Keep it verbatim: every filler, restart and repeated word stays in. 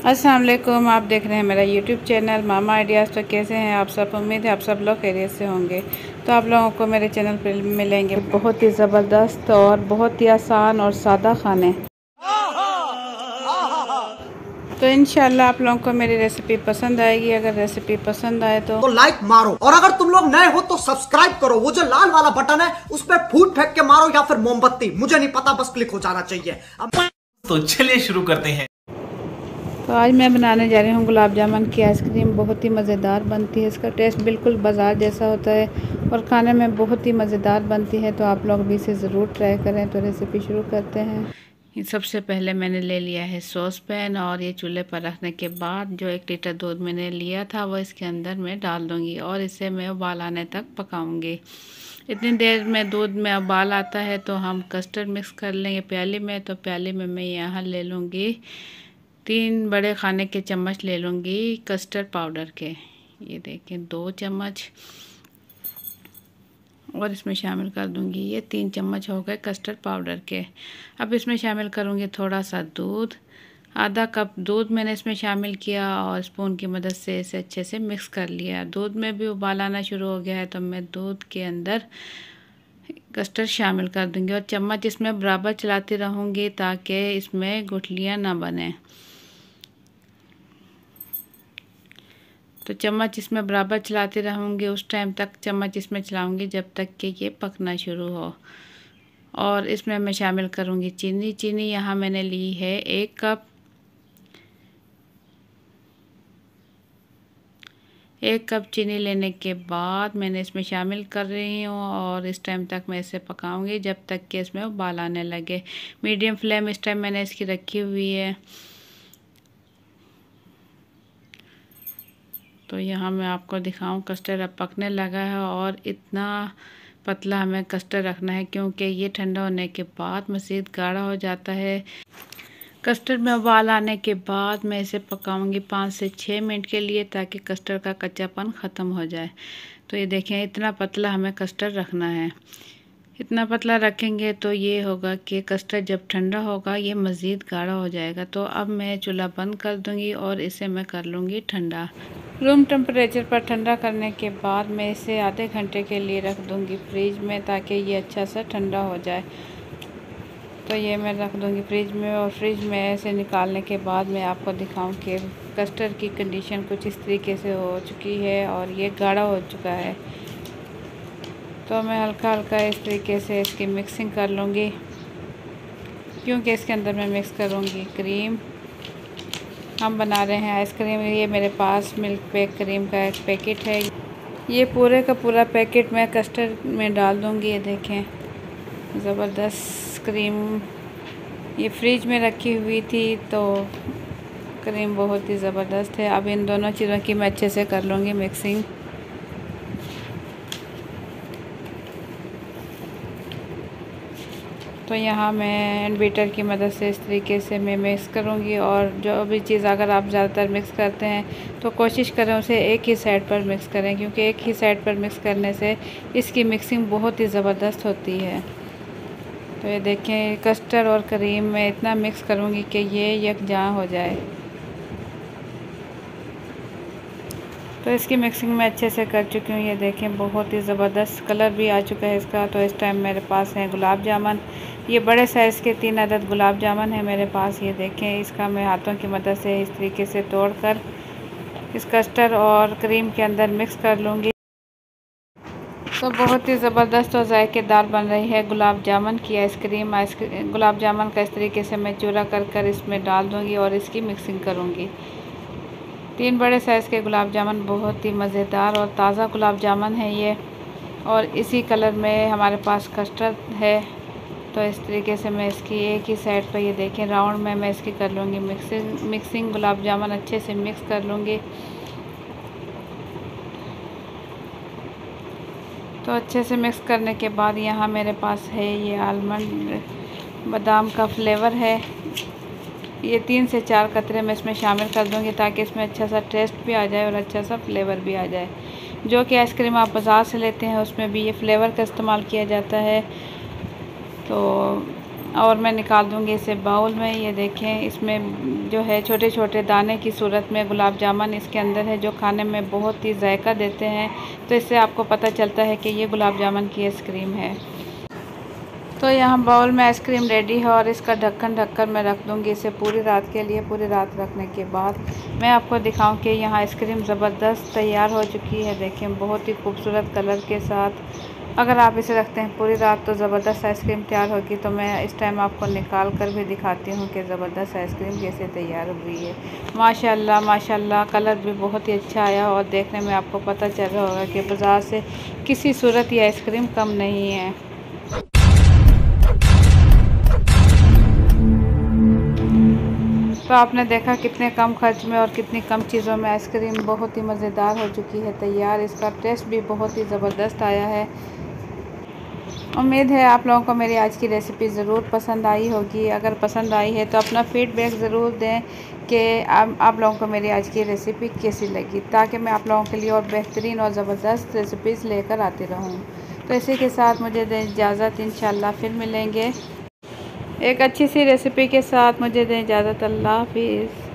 अस्सलाम वालेकुम। आप देख रहे हैं मेरा यूट्यूब चैनल मामा आइडियाज़। तो कैसे हैं आप सब? उम्मीद है आप सब लोग खैरियत से होंगे। तो आप लोगों को मेरे चैनल पर मिलेंगे बहुत ही ज़बरदस्त और बहुत ही आसान और सादा खाने। तो इंशाल्लाह आप लोगों को मेरी रेसिपी पसंद आएगी। अगर रेसिपी पसंद आए तो, तो लाइक मारो, और अगर तुम लोग नए हो तो सब्सक्राइब करो। वो जो लाल वाला बटन है उस पर फूट फेंक के मारो या फिर मोमबत्ती, मुझे नहीं पता, बस क्लिक हो जाना चाहिए। अब तो चलिए शुरू करते हैं। तो आज मैं बनाने जा रही हूँ गुलाब जामुन की आइसक्रीम। बहुत ही मज़ेदार बनती है। इसका टेस्ट बिल्कुल बाज़ार जैसा होता है और खाने में बहुत ही मज़ेदार बनती है। तो आप लोग भी इसे ज़रूर ट्राई करें। तो रेसिपी शुरू करते हैं। सबसे पहले मैंने ले लिया है सॉस पैन, और ये चूल्हे पर रखने के बाद जो एक लीटर दूध मैंने लिया था वो इसके अंदर मैं डाल दूँगी और इसे मैं उबाल आने तक पकाऊँगी। इतनी देर में दूध में उबाल आता है तो हम कस्टर्ड मिक्स कर लेंगे प्याली में। तो प्याली में मैं यहाँ ले लूँगी तीन बड़े खाने के चम्मच ले लूँगी कस्टर्ड पाउडर के। ये देखें दो चम्मच, और इसमें शामिल कर दूँगी ये तीन चम्मच हो गए कस्टर्ड पाउडर के। अब इसमें शामिल करूँगी थोड़ा सा दूध, आधा कप दूध मैंने इसमें शामिल किया और स्पून की मदद से इसे अच्छे से मिक्स कर लिया। दूध में भी उबाल आना शुरू हो गया है तो मैं दूध के अंदर कस्टर्ड शामिल कर दूँगी और चम्मच इसमें बराबर चलाती रहूँगी ताकि इसमें गुठलियाँ ना बने। तो चम्मच इसमें बराबर चलाती रहूँगी, उस टाइम तक चम्मच इसमें चलाऊँगी जब तक कि ये पकना शुरू हो। और इसमें मैं शामिल करूँगी चीनी। चीनी यहाँ मैंने ली है एक कप। एक कप चीनी लेने के बाद मैंने इसमें शामिल कर रही हूँ और इस टाइम तक मैं इसे पकाऊँगी जब तक कि इसमें उबाल आने लगे। मीडियम फ्लेम इस टाइम मैंने इसकी रखी हुई है। तो यहाँ मैं आपको दिखाऊं कस्टर्ड अब पकने लगा है और इतना पतला हमें कस्टर्ड रखना है क्योंकि ये ठंडा होने के बाद मज़ीद गाढ़ा हो जाता है। कस्टर्ड में उबाल आने के बाद मैं इसे पकाऊंगी पाँच से छः मिनट के लिए ताकि कस्टर्ड का कच्चापन ख़त्म हो जाए। तो ये देखें इतना पतला हमें कस्टर्ड रखना है। इतना पतला रखेंगे तो ये होगा कि कस्टर्ड जब ठंडा होगा ये मज़ीद गाढ़ा हो जाएगा। तो अब मैं चूल्हा बंद कर दूंगी और इसे मैं कर लूँगी ठंडा। रूम टेम्परेचर पर ठंडा करने के बाद मैं इसे आधे घंटे के लिए रख दूँगी फ्रिज में ताकि ये अच्छा सा ठंडा हो जाए। तो ये मैं रख दूँगी फ्रिज में, और फ्रिज में से निकालने के बाद मैं आपको दिखाऊँ कि कस्टर्ड की कंडीशन कुछ इस तरीके से हो चुकी है और ये गाढ़ा हो चुका है। तो मैं हल्का हल्का इस तरीके से इसकी मिक्सिंग कर लूँगी क्योंकि इसके अंदर मैं मिक्स करूँगी क्रीम। हम बना रहे हैं आइसक्रीम। ये मेरे पास मिल्क पेक क्रीम का एक पैकेट है। ये पूरे का पूरा पैकेट मैं कस्टर्ड में डाल दूँगी। ये देखें ज़बरदस्त क्रीम। ये फ्रिज में रखी हुई थी तो क्रीम बहुत ही ज़बरदस्त है। अब इन दोनों चीज़ों की मैं अच्छे से कर लूँगी मिक्सिंग। तो यहाँ मैं हैंड बीटर की मदद से इस तरीके से मैं मिक्स करूँगी। और जो भी चीज़ अगर आप ज़्यादातर मिक्स करते हैं तो कोशिश करें उसे एक ही साइड पर मिक्स करें क्योंकि एक ही साइड पर मिक्स करने से इसकी मिक्सिंग बहुत ही ज़बरदस्त होती है। तो ये देखें कस्टर्ड और क्रीम में इतना मिक्स करूँगी कि ये यकजान हो जाए। तो इसकी मिक्सिंग मैं अच्छे से कर चुकी हूँ। ये देखें बहुत ही ज़बरदस्त कलर भी आ चुका है इसका। तो इस टाइम मेरे पास है गुलाब जामुन। ये बड़े साइज़ के तीन अदद गुलाब जामुन है मेरे पास। ये देखें इसका मैं हाथों की मदद से इस तरीके से तोड़कर इस कस्टर्ड और क्रीम के अंदर मिक्स कर लूँगी। तो बहुत ही ज़बरदस्त और जायकेदार बन रही है गुलाब जामुन की आइसक्रीम। आइसक्रीम गुलाब जामुन का इस तरीके से मैं चूरा कर कर इसमें डाल दूँगी और इसकी मिक्सिंग करूँगी। तीन बड़े साइज़ के गुलाब जामुन बहुत ही मज़ेदार और ताज़ा गुलाब जामुन है ये, और इसी कलर में हमारे पास कस्टर्ड है। तो इस तरीके से मैं इसकी एक ही साइड पर ये देखें राउंड में मैं इसकी कर लूँगी मिक्सिंग मिक्सिंग गुलाब जामुन अच्छे से मिक्स कर लूँगी। तो अच्छे से मिक्स करने के बाद यहाँ मेरे पास है ये आलमंड बादाम का फ्लेवर है। ये तीन से चार कतरे मैं इसमें शामिल कर दूँगी ताकि इसमें अच्छा सा टेस्ट भी आ जाए और अच्छा सा फ्लेवर भी आ जाए। जो कि आइसक्रीम आप बाज़ार से लेते हैं उसमें भी ये फ्लेवर का इस्तेमाल किया जाता है। तो और मैं निकाल दूँगी इसे बाउल में। ये देखें, इसमें जो है छोटे छोटे दाने की सूरत में गुलाब जामुन इसके अंदर है, जो खाने में बहुत ही जायका देते हैं। तो इससे आपको पता चलता है कि ये गुलाब जामुन की आइसक्रीम है। तो यहाँ बाउल में आइसक्रीम रेडी है और इसका ढक्कन ढककर मैं रख दूँगी इसे पूरी रात के लिए। पूरी रात रखने के बाद मैं आपको दिखाऊं कि यहाँ आइसक्रीम ज़बरदस्त तैयार हो चुकी है। देखें, बहुत ही खूबसूरत कलर के साथ। अगर आप इसे रखते हैं पूरी रात तो ज़बरदस्त आइसक्रीम तैयार होगी। तो मैं इस टाइम आपको निकाल कर भी दिखाती हूँ कि ज़बरदस्त आइसक्रीम कैसे तैयार हुई है। माशाल्लाह माशाल्लाह, कलर भी बहुत ही अच्छा आया और देखने में आपको पता चल रहा होगा कि बाज़ार से किसी सूरत ये आइसक्रीम कम नहीं है। तो आपने देखा कितने कम खर्च में और कितनी कम चीज़ों में आइसक्रीम बहुत ही मज़ेदार हो चुकी है तैयार। इसका टेस्ट भी बहुत ही ज़बरदस्त आया है। उम्मीद है आप लोगों को मेरी आज की रेसिपी ज़रूर पसंद आई होगी। अगर पसंद आई है तो अपना फ़ीडबैक ज़रूर दें कि आप, आप लोगों को मेरी आज की रेसिपी कैसी लगी, ताकि मैं आप लोगों के लिए और बेहतरीन और ज़बरदस्त रेसिपीज़ लेकर आती रहूँ। तो इसी के साथ मुझे दें इजाज़त, इंशाल्लाह फिर मिलेंगे एक अच्छी सी रेसिपी के साथ। मुझे दें इजाज़त, अल्लाह हाफिज़।